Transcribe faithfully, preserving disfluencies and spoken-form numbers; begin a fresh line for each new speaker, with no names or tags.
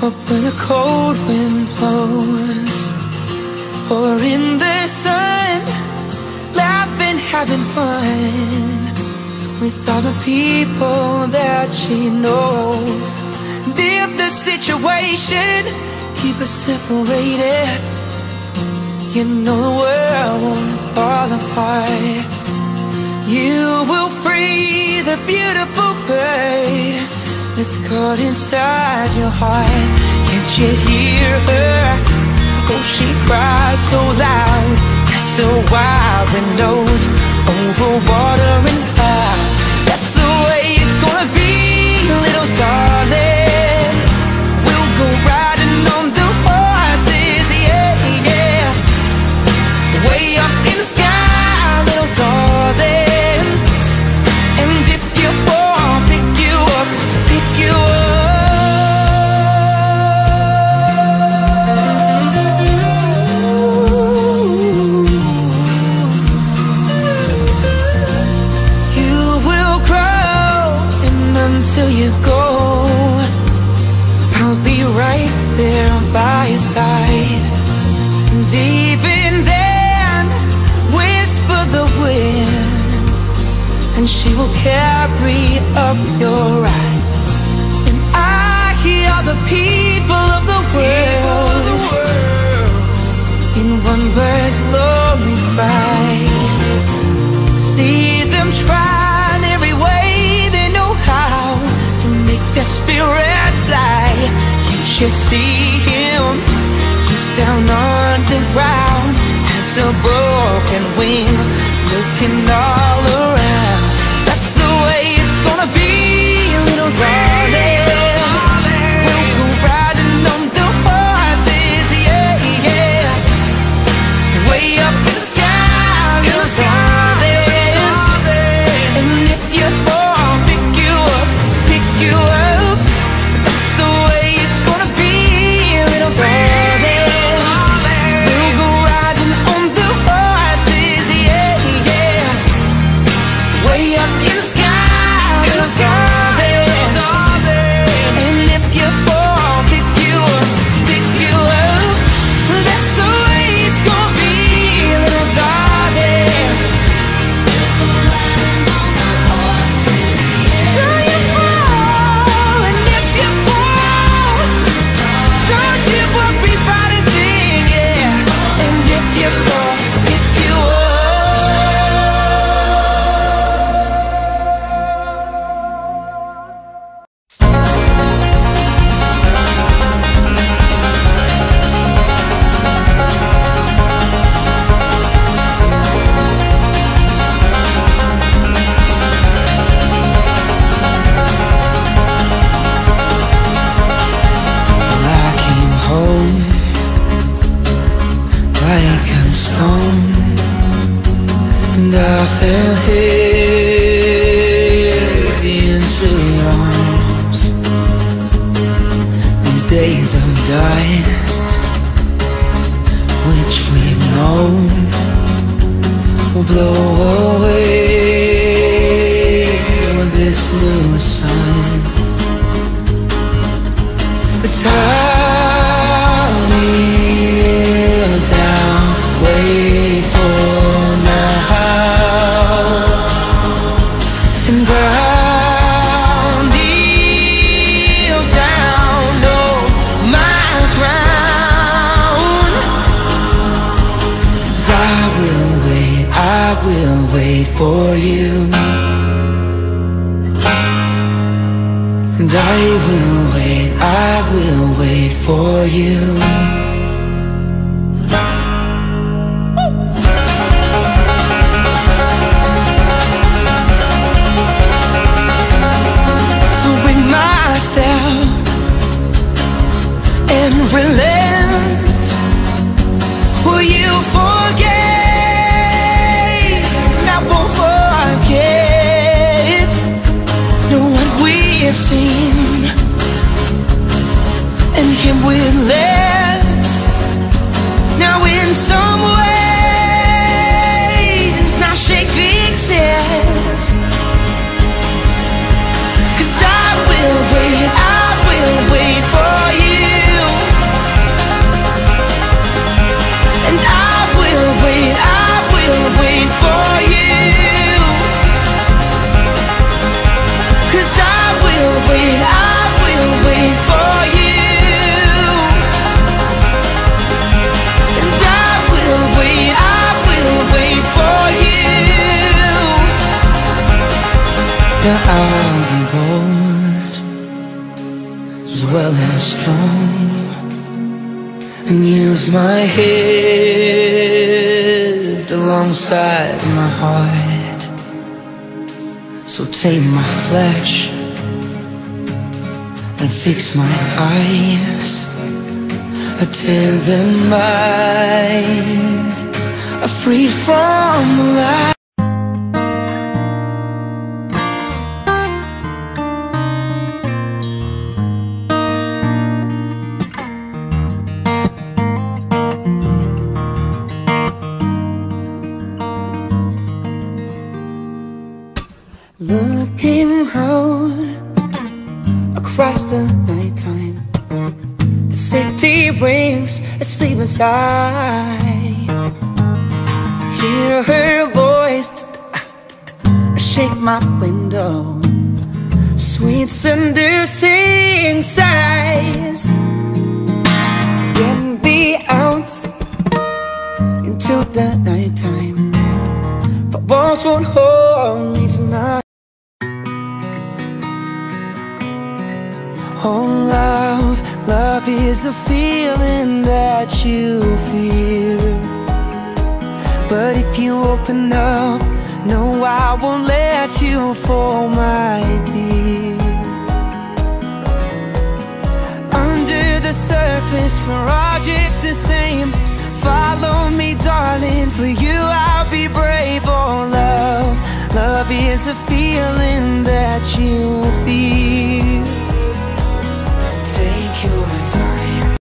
But when the cold wind blows, or in the sun, laughing, having fun with all the people that she knows. If the situation keep us separated, you know the world won't fall apart. You will free the beautiful bird that's caught inside your heart. Can't you hear her? Oh, she cries so loud, as the wild wind knows over water and cloud. That's the way it's gonna be, little darling. We'll go riding on the horses, yeah, yeah, way up in the sky, little darling. And if you fall, pick you up, pick you up. Till you go, I'll be right there by your side. And even then, whisper the wind, and she will carry up your ride. And I hear the people of the world in one bird's lonely cry. See them try in every way they know how to make their spirit fly. Can't you see him? He's down on the ground as a broken wing, looking all around. That's the way it's gonna be, little darling. We'll go riding on the horses, yeah, yeah, way up in the sky, little darling. And if you fall, pick you up, pick you up. That's the way it's gonna be, little darling. We'll go riding on the horses, yeah, yeah, way up in the sky, little darling. And if you fall, pick you up, pick you up. That's the way it's gonna be, little darling. Till you fall, and if you fall, don't you worry about a thing, yeah. And if you fall, pick you up. Well, I came home like a stone, and I fell heavy into your arms. These days of dust, which we've known, will blow away with this new sun. But I'll kneel down, wait for now, and I'll kneel down, oh my crown. 'Cause I will wait, I will wait for you, and I will wait, I will wait for you. So bring my step and relent. Will you forget? I won't forget. Know what we have seen, and him we let strong and use my head alongside my heart. So tame my flesh and fix my eyes, attend the mind, freed from life. Looking out across the nighttime, the city rings asleep inside. Hear her voice shake my window, sweet seducing sighs. Get me out into the nighttime, for walls won't hold me tonight. Oh love, love is the feeling that you feel. But if you open up, no, I won't let you fall, my dear. Under the surface, we're all just the same. Follow me, darling, for you I'll be brave. Oh love, love is a feeling that you feel.